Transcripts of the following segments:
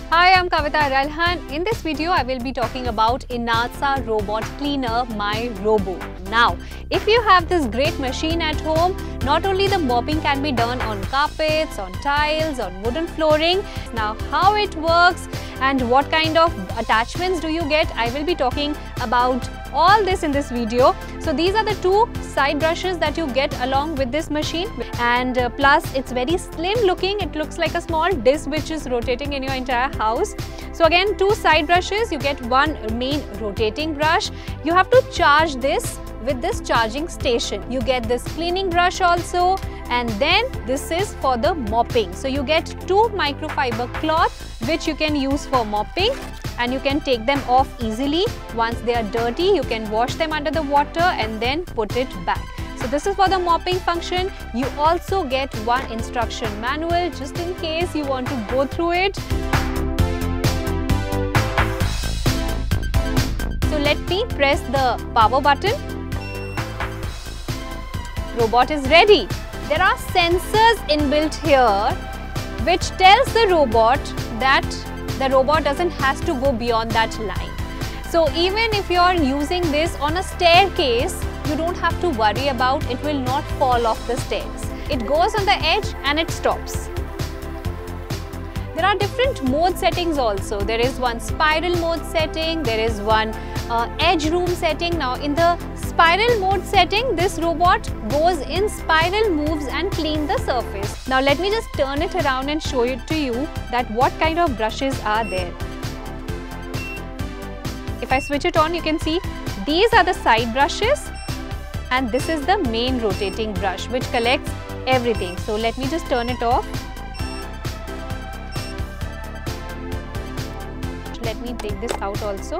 Hi, I'm Kavita Ralhan. In this video, I will be talking about Inasa Robot Cleaner My Robo. Now, if you have this great machine at home, not only the mopping can be done on carpets, on tiles, on wooden flooring. Now, how it works and what kind of attachments do you get, I will be talking about all this in this video. So these are the two side brushes that you get along with this machine, and plus it's very slim looking. It looks like a small disc which is rotating in your entire house. So again, two side brushes, you get one main rotating brush. You have to charge this with this charging station. You get this cleaning brush also, and then this is for the mopping. So you get two microfiber cloth which you can use for mopping, and you can take them off easily. Once they are dirty, you can wash them under the water and then put it back. So this is for the mopping function. You also get one instruction manual just in case you want to go through it. So let me press the power button. Robot is ready. There are sensors inbuilt here which tells the robot that the robot doesn't have to go beyond that line. So even if you are using this on a staircase, you don't have to worry about it will not fall off the stairs. It goes on the edge and it stops. There are different mode settings also. There is one spiral mode setting, there is one edge room setting. Now in the spiral mode setting, this robot goes in spiral moves and clean the surface. Now let me just turn it around and show it to you that what kind of brushes are there. If I switch it on, you can see these are the side brushes and this is the main rotating brush which collects everything. So let me just turn it off. Let me take this out also.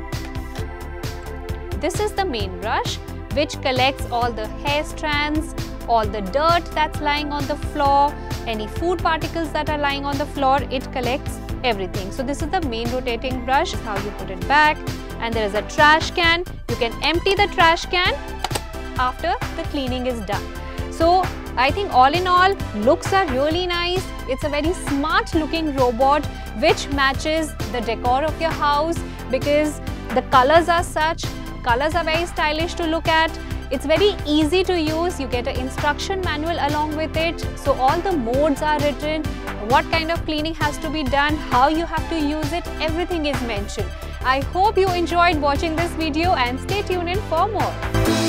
This is the main brush which collects all the hair strands, all the dirt that's lying on the floor, any food particles that are lying on the floor, it collects everything. So this is the main rotating brush, this is how you put it back. And there is a trash can. You can empty the trash can after the cleaning is done. So I think all in all, looks are really nice. It's a very smart looking robot which matches the decor of your house because the colors are such. Colors are very stylish to look at. It's very easy to use. You get an instruction manual along with it. So all the modes are written, what kind of cleaning has to be done, how you have to use it, everything is mentioned. I hope you enjoyed watching this video and stay tuned in for more.